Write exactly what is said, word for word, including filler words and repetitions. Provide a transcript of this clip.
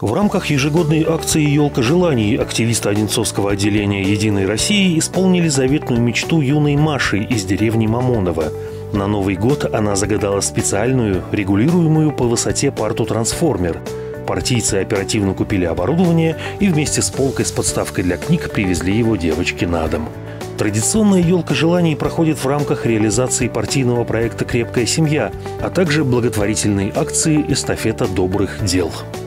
В рамках ежегодной акции «Елка желаний» активисты Одинцовского отделения «Единой России» исполнили заветную мечту юной Маши из деревни Мамоново. На Новый год она загадала специальную, регулируемую по высоте парту-трансформер. Партийцы оперативно купили оборудование и вместе с полкой с подставкой для книг привезли его девочке на дом. Традиционная «Елка желаний» проходит в рамках реализации партийного проекта «Крепкая семья», а также благотворительной акции «Эстафета добрых дел».